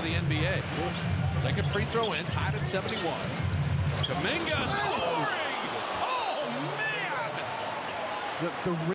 the NBA. Second free throw in, tied at 71. Kuminga scoring! Oh, man! The